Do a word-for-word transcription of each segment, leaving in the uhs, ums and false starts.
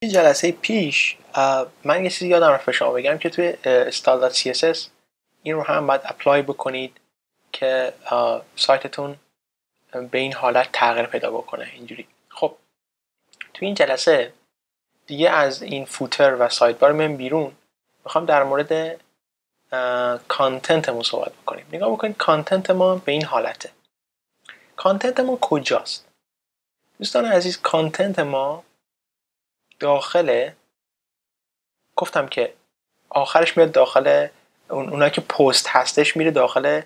توی جلسه پیش من یه چیزی یادم رفت به شما بگم که توی استایل دات سی اس اس این رو هم باید اپلای بکنید که سایتتون به این حالت تغییر پیدا بکنه اینجوری. خب توی این جلسه دیگه از این فوتر و سایت بار من بیرون میخوام در مورد کانتنتمون صحبت بکنیم. نگاه بکنید کانتنت ما به این حالته. کانتنت ما کجاست؟ دوستان عزیز، کانتنت ما داخل، گفتم که آخرش میاد داخل اون اونایی که پست هستش میره داخل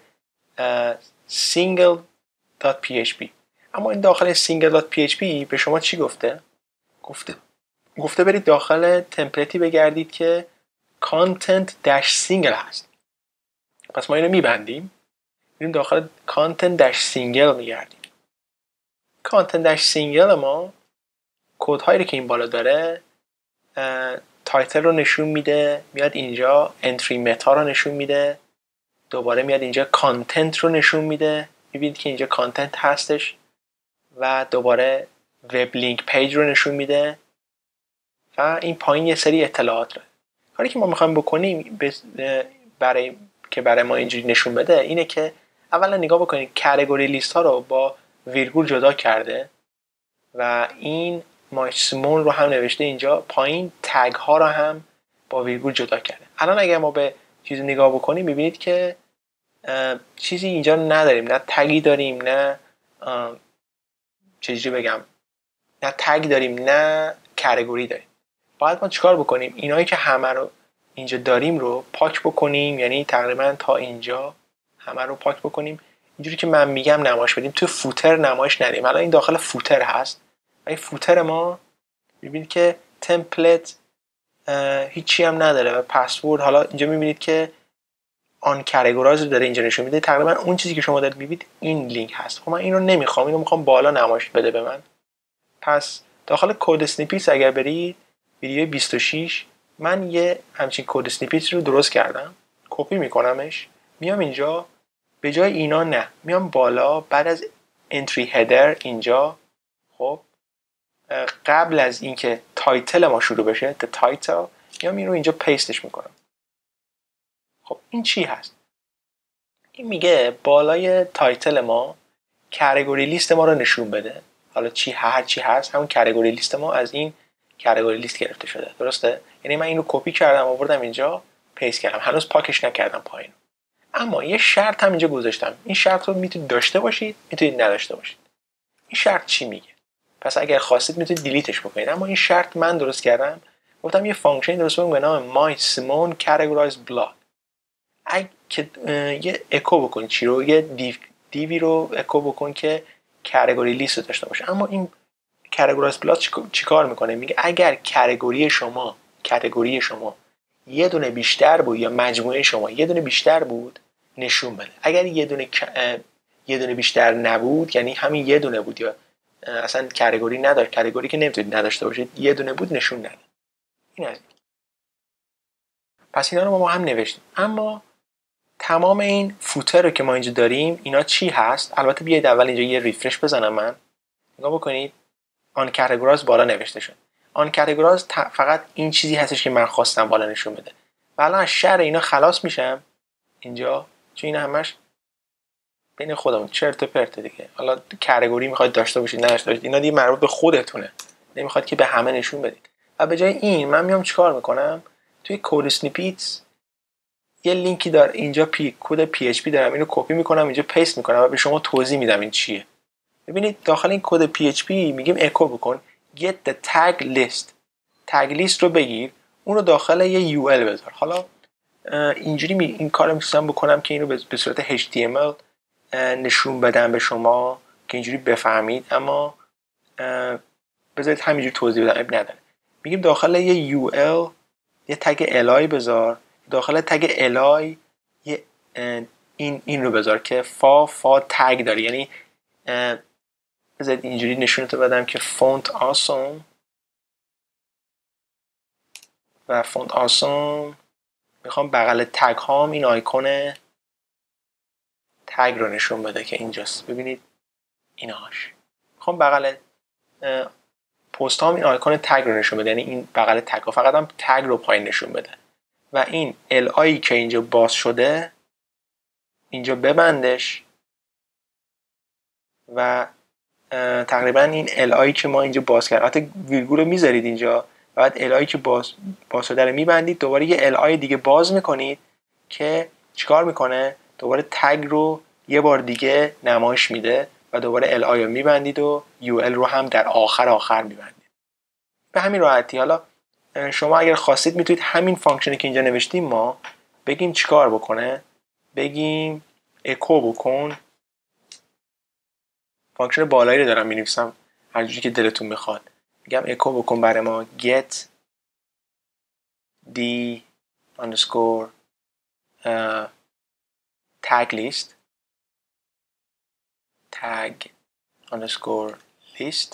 single.php. اما این داخل single.php به شما چی گفته؟ گفته گفته برید داخل تمپلیتی بگردید که content dash single هست. پس ما اینو میبندیم، میریم داخل content dash single میگردیم. content dash single ما کد هایی که این بالا داره، تایتل رو نشون میده، میاد اینجا entry متا رو نشون میده، دوباره میاد اینجا کانتنت رو نشون میده، میبینید که اینجا کانتنت هستش و دوباره وب لینک پیج رو نشون میده و این پایین یه سری اطلاعات رو. کاری که ما میخوایم بکنیم برای که برای ما اینجوری نشون بده اینه که اولا نگاه بکنید کاتگوری لیست ها رو با ویرگول جدا کرده و این ماکسیموم رو هم نوشته اینجا پایین، تگ ها رو هم با ویرگول جدا کرده. الان اگر ما به چیزی نگاه بکنیم میبینید که چیزی اینجا نداریم، نه تگی داریم، نه چجوری بگم، نه تگ داریم، نه کاتگوری داریم. باید ما چیکار بکنیم؟ اینایی که همه رو اینجا داریم رو پاک بکنیم، یعنی تقریبا تا اینجا همه رو پاک بکنیم، اینجوری که من میگم نمایش بدیم. تو فوتر نمایش ندیم. الان این داخل فوتر هست و این فوتر ما میبینید که تمپلیت هیچی هم نداره و پسورد. حالا اینجا میبینید که آن کاتگورایز رو داره اینجا نشون میده. تقریبا اون چیزی که شما دارید میبینید این لینک هست. خب من اینو نمیخوام، اینو میخوام بالا نمایش بده به من. پس داخل کد اسنیپیت اگر برید ویدیو بیست و شش، من یه همچین کد اسنیپیت رو درست کردم، کپی میکنمش، میام اینجا به جای اینا نه، میام بالا بعد از انتری هدر اینجا، خب قبل از اینکه تایتل ما شروع بشه the title، میام این رو اینجا پیستش میکنم. خب این چی هست؟ این میگه بالای تایتل ما کاتگوری لیست ما رو نشون بده. حالا چی هر چی هست همون کاتگوری لیست ما از این کاتگوری لیست گرفته شده، درسته؟ یعنی من این رو کپی کردم آوردم اینجا پیست کردم، هنوز پاکش نکردم پایین. اما یه شرط هم اینجا گذاشتم. این شرط رو میتونید داشته باشید، میتونید نداشته باشید. این شرط چی میگه؟ پس اگر خواستید میتونید دیلیتش بکنید. اما این شرط من درست کردم، گفتم یه فانکشن درست کنم به نام mysimon categorize block. اگه یه اکو بکنید چی رو، یه دیو دیوی رو اکو بکن که کاتگوری لیست داشته باشه. اما این categorize block چیکار میکنه؟ میگه اگر کاتگوری شما کاتگوری شما یه دونه بیشتر بود یا مجموعه شما یه دونه بیشتر بود نشون بده. اگر یه دونه یه دونه بیشتر نبود، یعنی همین یه دونه بود یا اصلا کاتگوری نداشت، کاتگوری که نمیتونید نداشته باشید، یه دونه بود نشون نده. این از پس اینا رو ما هم نوشتیم. اما تمام این فوتر رو که ما اینجا داریم اینا چی هست؟ البته بیاید اول اینجا یه ریفرش بزنم. من نگاه بکنید آن کاتگورایز بالا نوشته شد. آن کاتگورایز فقط این چیزی هستش که من خواستم بالا نشون بده. و الان از شر اینا خلاص میشم اینجا، چون اینا همش بین خودمون چرت و پرت دیگه. حالا کاتگوری میخواید داشته باشید نداشته باشید، اینا دیگه مربوط به خودتونه، نمیخواد که به همه نشون بدید. و به جای این من میام چیکار میکنم؟ توی کد اسنیپیت یه لینکی داره اینجا، پی کد پی اچ پی دارم، اینو کپی میکنم اینجا پیست میکنم و به شما توضیح میدم این چیه. ببینید داخل این کد پی اچ پی میگیم اکو بکن get the tag list. تگ لیست رو بگیر، اون رو داخل یه یو ال بذار. حالا اینجوری می این کارو میتونم بکنم که اینو به صورت اچ تی ام ال نشون بدم به شما که اینجوری بفهمید، اما بذارید همینجوری توضیح بدم، اب نداره. میگیم داخل یه یو ال یه تگ الای بذار، داخل تگ الای یه این این رو بذار که فا فا تگ داره. یعنی بذارید اینجوری نشونتو بدم که فونت آسوم و فونت آسوم میخوام بغل تگ هام این آیکون تگ رو نشون بده که اینجاست. ببینید اینهاش میخوام بغل پست هام این آیکون تگ رو نشون بده، یعنی این بغل تگ ها فقط هم تگ رو پایین نشون بده و این ال آی که اینجا باز شده اینجا ببندش و تقریبا این ال آی که ما اینجا باز کردیم، حتی ویرگول رو میذارید اینجا، بعد ال آی که باز باز شده رو میبندید، دوباره یه ال آی دیگه باز میکنید که چیکار میکنه؟ دوباره تگ رو یه بار دیگه نمایش میده و دوباره ال آی رو میبندید و یو ال رو هم در آخر آخر میبندید. به همین راحتی. حالا شما اگر خواستید میتونید همین فانکشنی که اینجا نوشتیم ما بگیم چیکار بکنه، بگیم اکو بکن. فانکشن بالایی رو دارم مینویسم هر جوری که دلتون میخواد. میگم اکو بکن برای ما get d underscore uh, tag list tag underscore list.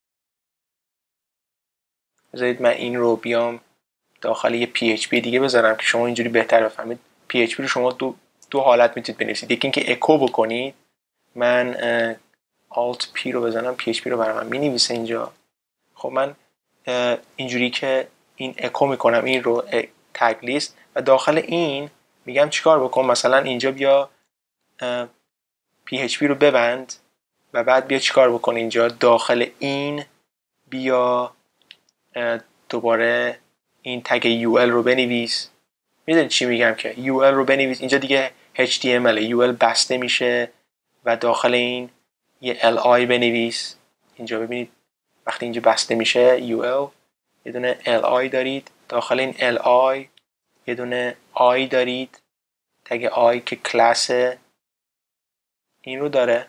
بذارید من این رو بیام داخل یه پی اچ پی دیگه بذارم که شما اینجوری بهتر بفهمید. پی اچ پی رو شما دو دو حالت میتونید بنویسید، یکی اینکه اکو بکنید. من alt p رو بزنم، پی اچ پی رو برای من مینویسه اینجا. خب من اینجوری که این اکو میکنم این رو تگ لیست و داخل این میگم چیکار بکن، مثلا اینجا بیا پی اچ پی رو ببند و بعد بیا چیکار بکن اینجا داخل این بیا دوباره این تگ یو ال رو بنویس. میدونید چی میگم که یو ال رو بنویس. اینجا دیگه اچ تی ام ال، یو ال بسته میشه و داخل این یه ال آی بنویس. اینجا ببینید وقتی اینجا بسته میشه یو ال یه دونه ال آی دارید، داخل این ال آی یه دونه آی دارید، تگ آی که کلاس این رو داره.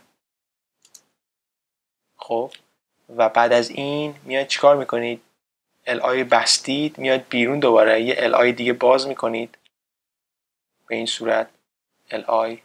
خب و بعد از این میاد چیکار میکنید؟ ال آی بستید، میاد بیرون دوباره یه ال آی دیگه باز میکنید به این صورت ال آی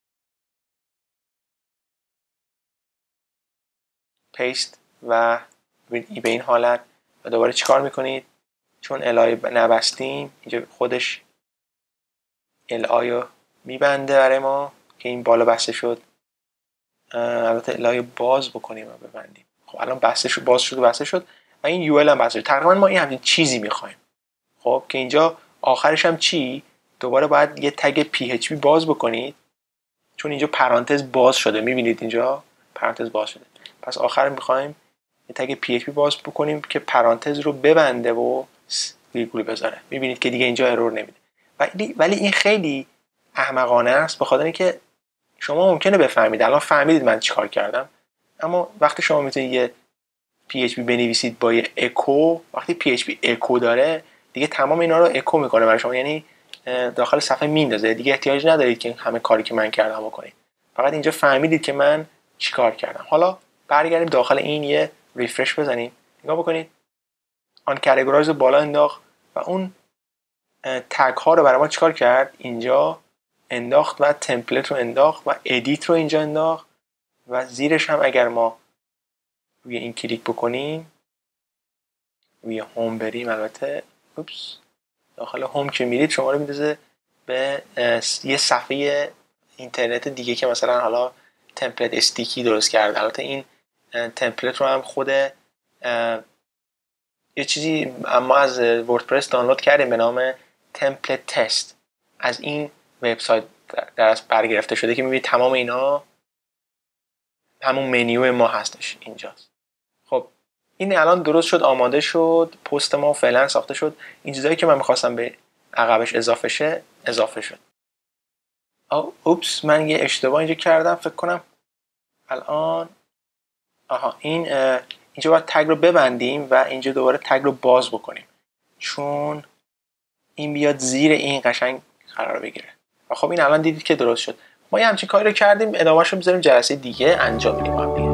پیست و به این حالت و دوباره چیکار میکنید؟ چون ال آی نبستیم اینجا خودش ال آی رو میبنده برای ما که این بالا بسته شد. البته ال آی باز بکنیم و ببندیم. خب الان بسته شد، باز شد و بسته شد و این یو ال هم بسته شد. تقریبا ما این همین چیزی میخوایم. خب که اینجا آخرش هم چی؟ دوباره باید یه تگ پی اچ پی باز بکنید چون اینجا پرانتز باز شده. میبینید اینجا پرانتز باز شده. پس آخر میخوایم یه تگ پی اچ پی باز بکنیم که پرانتز رو ببنده و ویرگول بذاره. میبینید که دیگه اینجا ارور نمیده. ولی ولی این خیلی احمقانه است به خاطر اینکه شما ممکنه بفهمید الان فهمیدید من چیکار کردم، اما وقتی شما میتونید یه پی اچ پی بنویسید با یه اکو، وقتی پی اچ پی اکو داره دیگه تمام اینا رو اکو میکنه برای شما، یعنی داخل صفحه میندازه. دیگه احتیاج ندارید که همه کاری که من کردم بکنید. فقط اینجا فهمیدید که من چیکار کردم. حالا برگردیم داخل این یه ریفرش بزنیم. نگاه بکنید آن کاتگورایز بالا انداخت و اون تگ ها رو برای ما چیکار کرد؟ اینجا انداخت و تمپلت رو انداخت و ادیت رو اینجا انداخت و زیرش هم اگر ما روی این کلیک بکنیم روی هوم بریم، البته اوپس داخل هوم که میرید شما رو میندازه به یه صفحه اینترنت دیگه که مثلا حالا تمپلت استیکی درست کرده. البته این تمپلت رو هم خود یه چیزی ما از وردپرس دانلود کردیم به نام تمپلت تست، از این وبسایت درش برگرفته شده که میبینید تمام اینا همون منیو ما هستش اینجاست. خب این الان درست شد، آماده شد، پست ما فعلا ساخته شد. این چیزایی که من میخواستم به عقبش اضافه شه اضافه شد. او اوپس من یه اشتباه اینجا کردم فکر کنم. الان آها این اینجا باید تگ رو ببندیم و اینجا دوباره تگ رو باز بکنیم چون این بیاد زیر این قشنگ قرار بگیره. و خب این الان دیدید که درست شد. ما یه همچین کاری رو کردیم، ادامه‌اش رو بذاریم جلسه دیگه انجام میدیم.